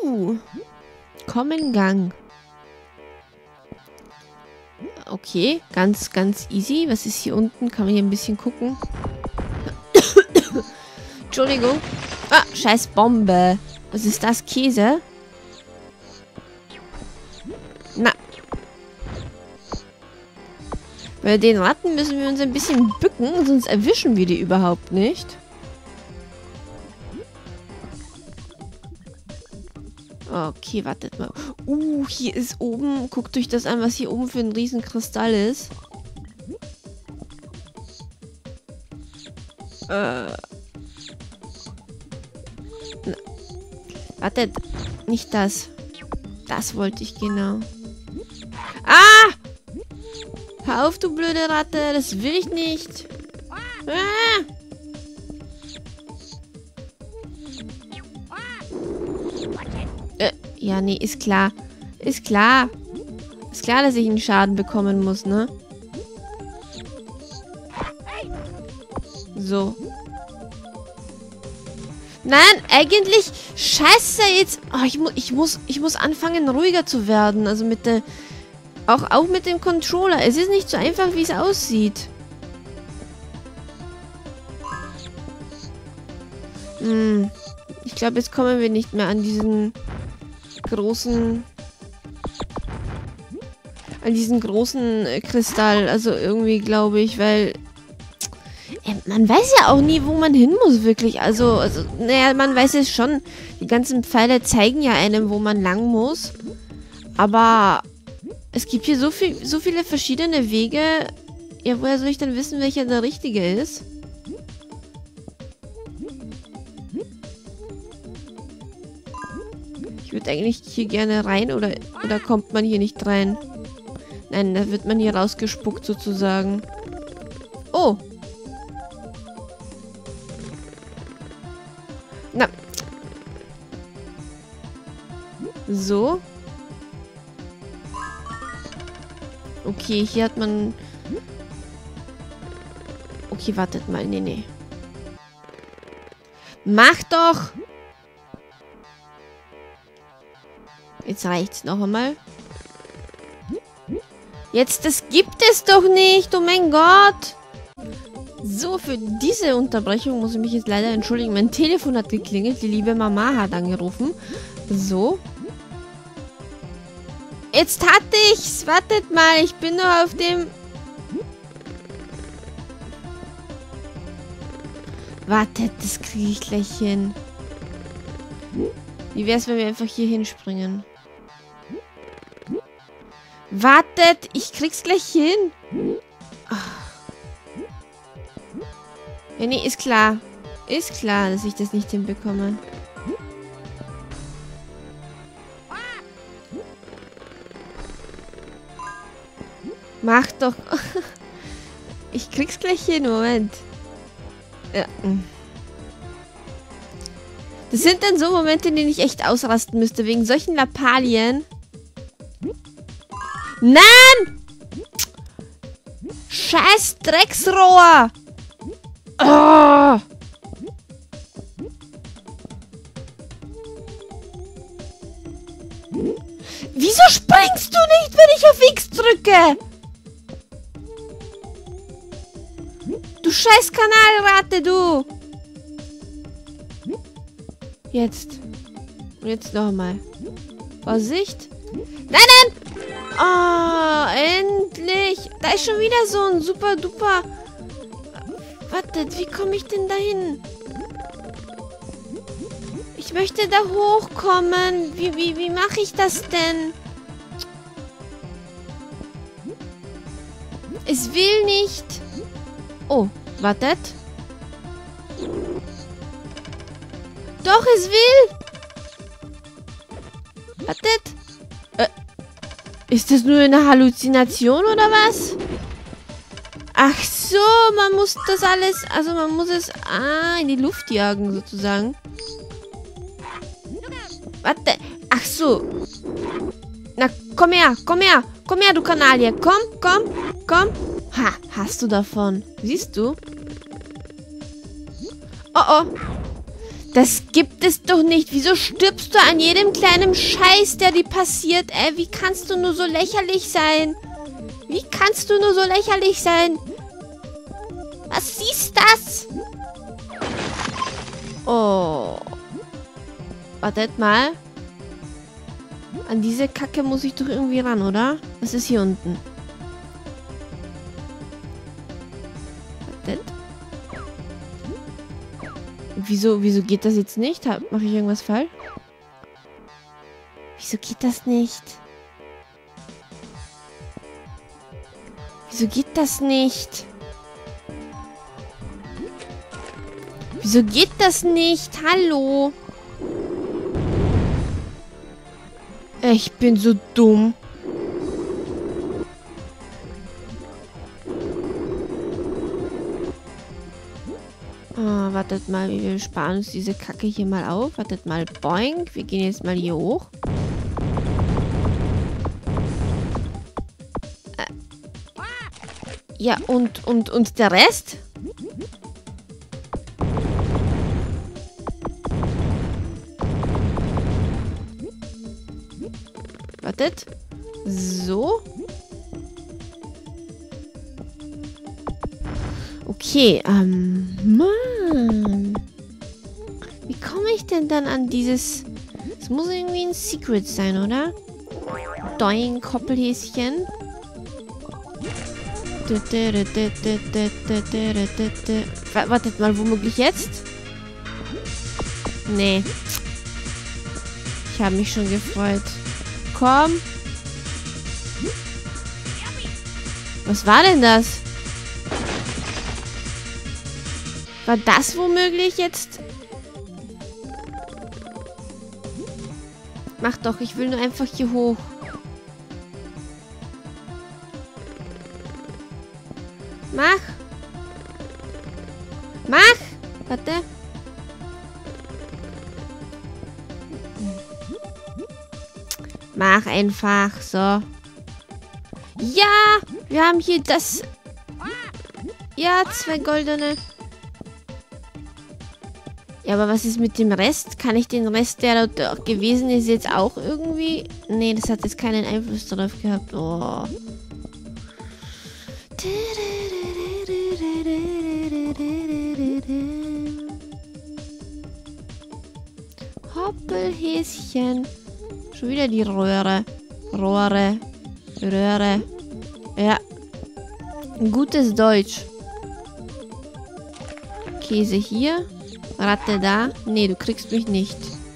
Komm in Gang. Okay, ganz, ganz easy. Was ist hier unten? Kann man hier ein bisschen gucken? Entschuldigung. Ah, scheiß Bombe. Was ist das? Käse? Na. Bei den Ratten müssen wir uns ein bisschen bücken, sonst erwischen wir die überhaupt nicht. Okay, wartet mal. Hier ist oben... Guckt euch das an, was hier oben für ein riesen Kristall ist. Wartet. Nicht das. Das wollte ich genau. Ah! Hör auf, du blöde Ratte. Das will ich nicht. Ah! Ja, nee, ist klar. Ist klar. Ist klar, dass ich einen Schaden bekommen muss, ne? So. Nein, eigentlich... Scheiße, jetzt... Oh, ich muss anfangen, ruhiger zu werden. Also mit der... Auch mit dem Controller. Es ist nicht so einfach, wie es aussieht. Ich glaube, jetzt kommen wir nicht mehr an diesen großen... An diesen großen Kristall. Also irgendwie, glaube ich, weil... Man weiß ja auch nie, wo man hin muss, wirklich. Also, naja, man weiß es schon. Die ganzen Pfeile zeigen ja einem, wo man lang muss. Aber es gibt hier so viele verschiedene Wege. Ja, woher soll ich denn wissen, welcher der richtige ist? Ich würde eigentlich hier gerne rein, oder kommt man hier nicht rein? Nein, da wird man hier rausgespuckt, sozusagen. Oh! Na. So. Okay, hier hat man... Okay, wartet mal. Nee. Mach doch! Jetzt reicht's noch einmal. Jetzt, das gibt es doch nicht! Oh mein Gott! So, für diese Unterbrechung muss ich mich jetzt leider entschuldigen. Mein Telefon hat geklingelt. Die liebe Mama hat angerufen. So. Jetzt hatte ich's. Wartet mal. Ich bin noch auf dem... Wartet, das kriege ich gleich hin. Wie wär's, wenn wir einfach hier hinspringen? Wartet, ich krieg's gleich hin. Ja, nee, ist klar. Ist klar, dass ich das nicht hinbekomme. Mach doch. Ich krieg's gleich hin, Moment. Ja. Das sind dann so Momente, in denen ich echt ausrasten müsste, wegen solchen Lappalien. Nein! Scheiß Drecksrohr! Oh! Wieso springst du nicht, wenn ich auf X drücke? Du scheiß Kanalratte, du! Jetzt. Und jetzt nochmal. Vorsicht. Nein! Oh, endlich! Da ist schon wieder so ein super duper... Wartet, wie komme ich denn dahin? Ich möchte da hochkommen. Wie mache ich das denn? Es will nicht. Oh, wartet. Doch, es will. Wartet. Ist das nur eine Halluzination oder was? Ach so, man muss das alles... Also man muss es... in die Luft jagen, sozusagen. Warte. Ach so. Na, komm her, du Kanalie. Komm. Ha, hast du davon. Siehst du? Oh. Das gibt es doch nicht. Wieso stirbst du an jedem kleinen Scheiß, der dir passiert, ey? Wie kannst du nur so lächerlich sein? Wie kannst du nur so lächerlich sein? Was ist das? Oh. Wartet mal. An diese Kacke muss ich doch irgendwie ran, oder? Was ist hier unten? Wartet. Wieso geht das jetzt nicht? Mache ich irgendwas falsch? Wieso geht das nicht? Wieso geht das nicht? Wieso geht das nicht? Hallo? Ich bin so dumm. Oh, wartet mal, wir sparen uns diese Kacke hier mal auf. Wartet mal, boink. Wir gehen jetzt mal hier hoch. Ja, und der Rest? Wartet. So. Okay, Mann. Wie komme ich denn dann an dieses... Es muss irgendwie ein Secret sein, oder? Doing, Koppelhäschen. Wartet mal, womöglich jetzt? Nee. Ich habe mich schon gefreut. Komm. Was war denn das? War das womöglich jetzt? Mach doch, ich will nur einfach hier hoch. Mach. Mach. Warte. Mach einfach, so. Ja, wir haben hier das... Ja, 2 goldene. Ja, aber was ist mit dem Rest? Kann ich den Rest, der dort gewesen ist, jetzt auch irgendwie... Nee, das hat jetzt keinen Einfluss darauf gehabt. Oh. Hoppelhäschen. Schon wieder die Röhre. Rohre. Röhre. Ja. Gutes Deutsch. Käse hier. Ratte da. Nee, du kriegst mich nicht.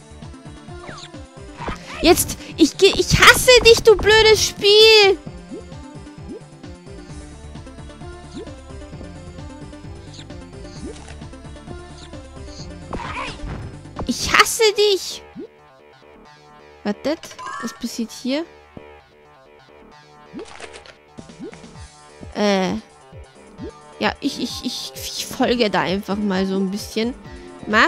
Jetzt! Ich hasse dich, du blödes Spiel! Ich hasse dich! Wartet, was passiert hier? Ja, ich folge da einfach mal so ein bisschen. Mach.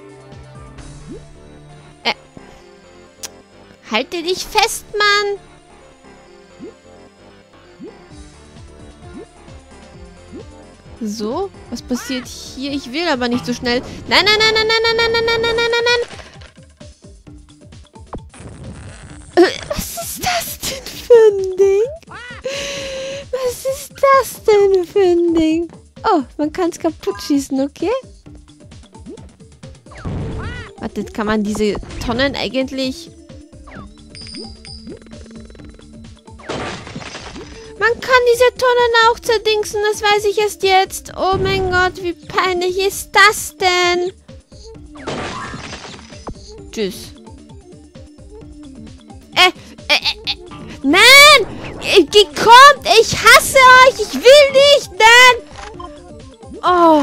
Halte dich fest, Mann! So, was passiert hier? Ich will aber nicht so schnell. Nein, nein, nein, nein, nein, nein, nein, nein, nein, nein, nein, nein. Was ist das denn für ein Ding? Was ist das denn für ein Ding? Oh, man kann es kaputt schießen, okay? Wartet, kann man diese Tonnen eigentlich... Man kann diese Tonnen auch zerdingsen, das weiß ich erst jetzt. Oh mein Gott, wie peinlich ist das denn? Tschüss. Nein! Gekommen! Ich hasse euch! Ich will nicht! Nein! Oh.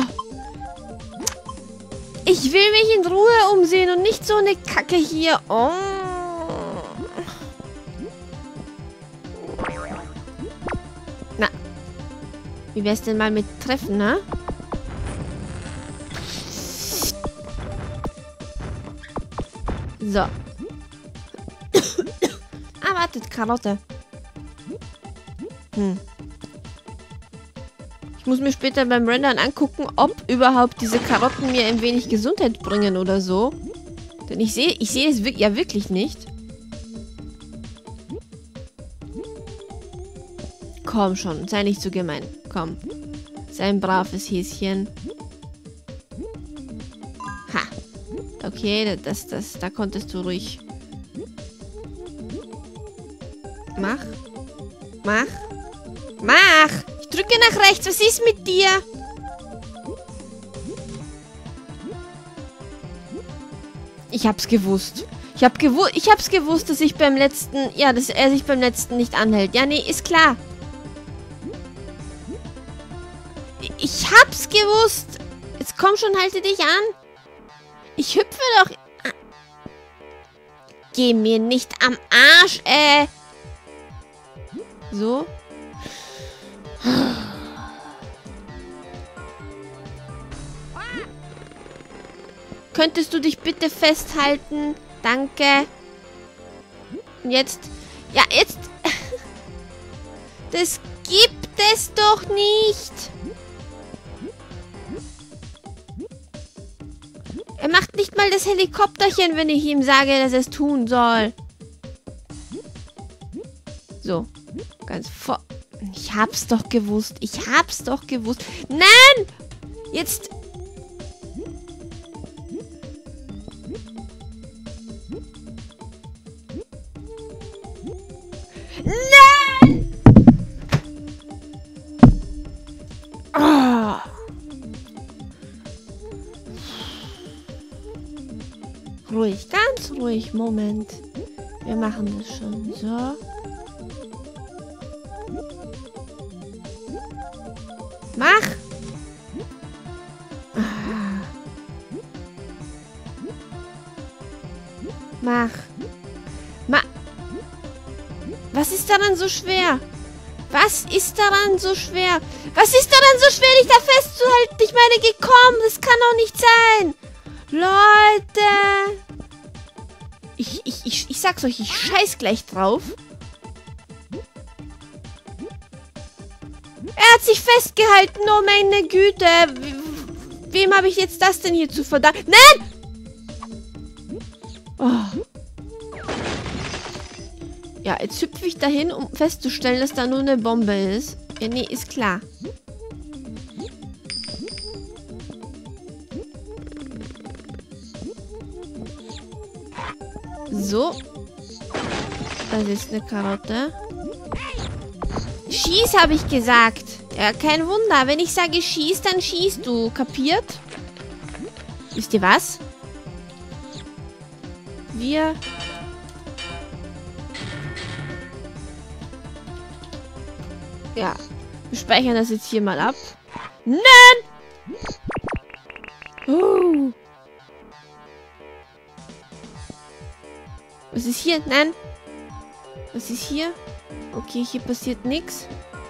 Ich will mich in Ruhe umsehen und nicht so eine Kacke hier. Oh. Na. Wie wär's denn mal mit Treffen, ne? So. Wartet, Karotte. Ich muss mir später beim Rendern angucken, ob überhaupt diese Karotten mir ein wenig Gesundheit bringen oder so. Denn ich sehe es ja wirklich nicht. Komm schon, sei nicht so gemein. Komm. Sei ein braves Häschen. Ha. Okay, da konntest du ruhig. Mach. Mach. Mach! Ich drücke nach rechts. Was ist mit dir? Ich hab's gewusst. Ich hab's gewusst, dass ich beim letzten... Ja, dass er sich beim letzten nicht anhält. Ja, nee, ist klar. Ich hab's gewusst. Jetzt komm schon, halte dich an. Ich hüpfe doch... Geh mir nicht am Arsch, So. Könntest du dich bitte festhalten? Danke. Und jetzt... Ja, jetzt... Das gibt es doch nicht. Er macht nicht mal das Helikopterchen, wenn ich ihm sage, dass er es tun soll. So. Ganz vor... Ich hab's doch gewusst. Ich hab's doch gewusst. Nein! Jetzt... Nein! Oh. Ruhig, ganz ruhig. Moment. Wir machen das schon. So. Mach! Mach! Was ist daran so schwer? Was ist daran so schwer? Was ist daran so schwer, dich da festzuhalten? Ich meine, geh, komm, das kann doch nicht sein. Leute! Ich sag's euch, ich scheiß gleich drauf. Er hat sich festgehalten, oh meine Güte. Wem habe ich jetzt das denn hier zu verdanken? Nein! Oh. Ja, jetzt hüpfe ich dahin, um festzustellen, dass da nur eine Bombe ist. Ja, nee, ist klar. So. Das ist eine Karotte. Schieß, habe ich gesagt. Ja, kein Wunder. Wenn ich sage schieß, dann schießt du. Kapiert? Wisst ihr was? Wir... Ja. Wir speichern das jetzt hier mal ab. Nein! Was ist hier? Nein. Was ist hier? Okay, hier passiert nichts.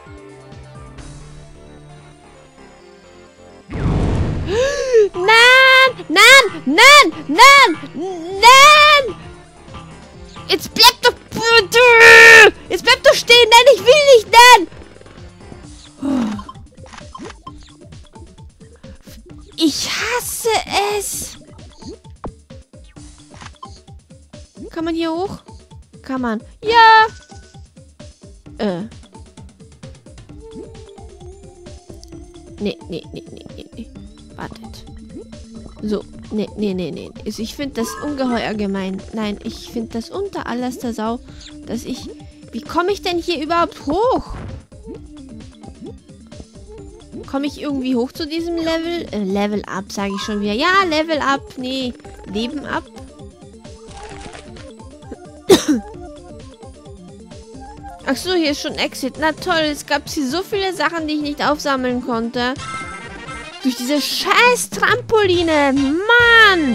Nein! Nein! Nein! Nein! Nein! Jetzt bleib doch... Jetzt bleib doch stehen! Nein, ich will nicht! Nein! Ich hasse es! Kann man hier hoch? Kann man. Ja! Nee. Wartet. So. Nee. Also ich finde das ungeheuer gemein. Nein, ich finde das unter allerster Sau, dass ich... Wie komme ich denn hier überhaupt hoch? Komme ich irgendwie hoch zu diesem Level? Level up, sage ich schon wieder. Ja, Level up. Nee, Leben up. Ach so, hier ist schon Exit. Na toll, es gab hier so viele Sachen, die ich nicht aufsammeln konnte. Durch diese scheiß Trampoline. Mann!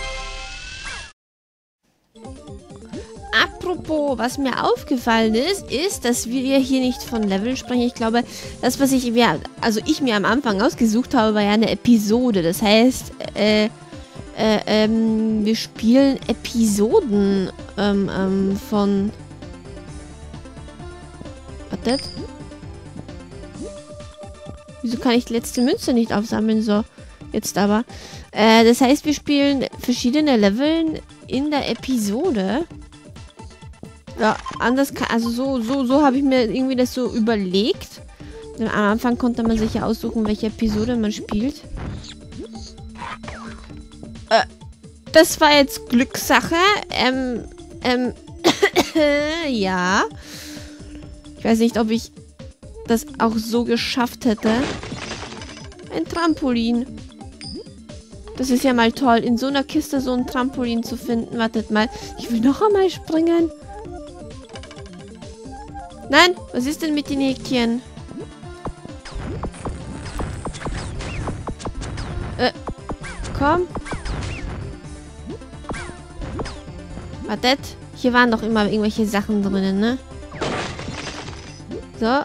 Apropos, was mir aufgefallen ist, dass wir hier nicht von Leveln sprechen. Ich glaube, das, was ich mir am Anfang ausgesucht habe, war ja eine Episode. Das heißt, wir spielen Episoden von... Wartet. Wieso kann ich die letzte Münze nicht aufsammeln? So, jetzt aber. Das heißt, wir spielen verschiedene Leveln in der Episode. Ja, anders kann, also so habe ich mir irgendwie das so überlegt. Am Anfang konnte man sich ja aussuchen, welche Episode man spielt. Das war jetzt Glückssache. Ja. Ich weiß nicht, ob ich das auch so geschafft hätte. Ein Trampolin. Das ist ja mal toll, in so einer Kiste so ein Trampolin zu finden. Wartet mal. Ich will noch einmal springen. Nein, was ist denn mit den Häkchen? Komm. Wartet. Hier waren doch immer irgendwelche Sachen drinnen, ne? So.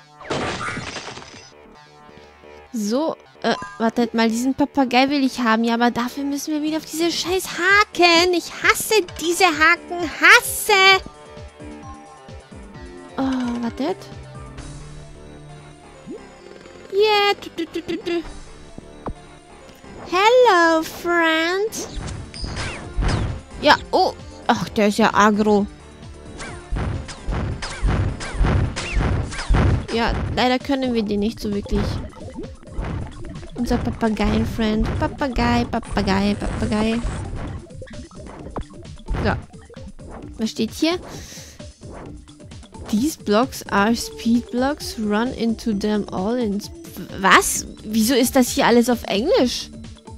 So. Wartet mal. Diesen Papagei will ich haben. Ja, aber dafür müssen wir wieder auf diese scheiß Haken. Ich hasse diese Haken. Hasse. Oh, wartet. Yeah. Hello, friend. Ja, oh. Ach, der ist ja aggro. Ja, leider können wir den nicht so wirklich. Unser Papageien-Friend. Papagei. So. Was steht hier? These blocks are speed blocks. Run into them all in... Was? Wieso ist das hier alles auf Englisch?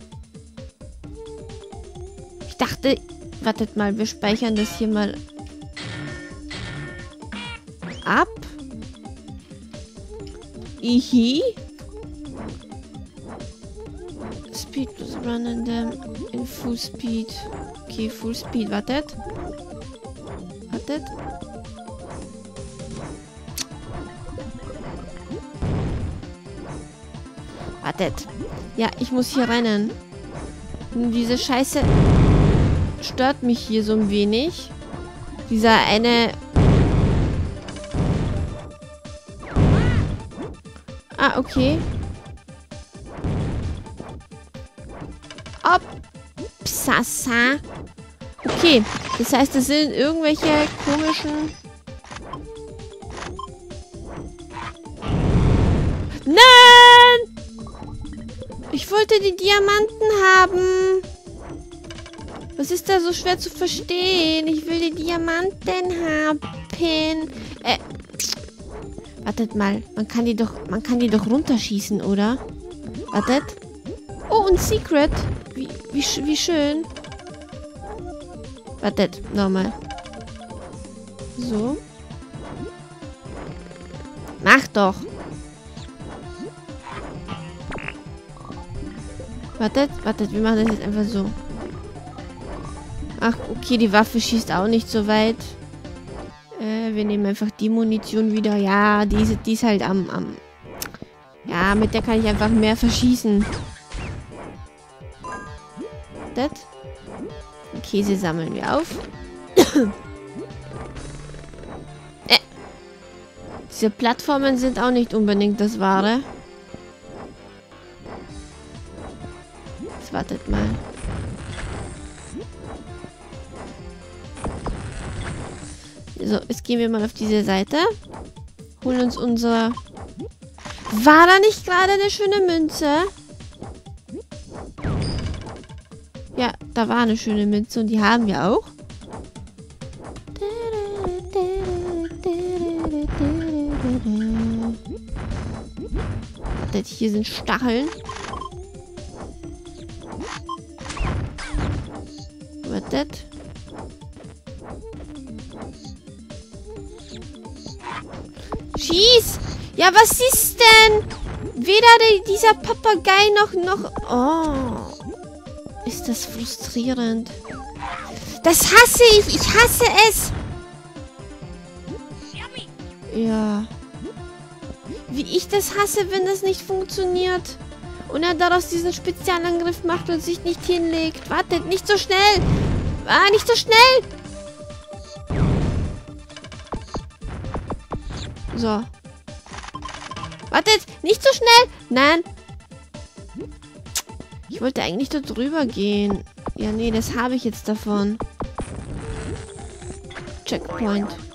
Ich dachte... Wartet mal, wir speichern das hier mal ab. Ihi. Speed plus run in them in full speed. Okay, full speed. Wartet. Ja, ich muss hier rennen. Diese Scheiße stört mich hier so ein wenig. Dieser eine... Ah, okay. Opsasa. Okay, das heißt, das sind irgendwelche komischen... Nein! Ich wollte die Diamanten haben. Was ist da so schwer zu verstehen? Ich will die Diamanten haben. Wartet mal. Man kann die doch runterschießen, oder? Wartet. Oh, ein Secret. Wie schön. Wartet. Nochmal. So. Mach doch. Wartet, wir machen das jetzt einfach so. Ach, okay, die Waffe schießt auch nicht so weit. Wir nehmen einfach die Munition wieder. Ja, die ist halt am... Ja, mit der kann ich einfach mehr verschießen. Das. Den Käse sammeln wir auf. Diese Plattformen sind auch nicht unbedingt das Wahre. Jetzt wartet mal. So, jetzt gehen wir mal auf diese Seite. Holen uns unser... War da nicht gerade eine schöne Münze? Ja, da war eine schöne Münze und die haben wir auch. Wartet, hier sind Stacheln. Wartet. Schieß! Ja, was ist denn? Weder dieser Papagei noch... Oh. Ist das frustrierend. Das hasse ich! Ich hasse es! Ja. Wie ich das hasse, wenn das nicht funktioniert. Und er daraus diesen Spezialangriff macht und sich nicht hinlegt. Wartet, nicht so schnell! Ah, nicht so schnell! So. Wartet, nicht so schnell. Nein. Ich wollte eigentlich dort drüber gehen. Ja, nee, das habe ich jetzt davon. Checkpoint.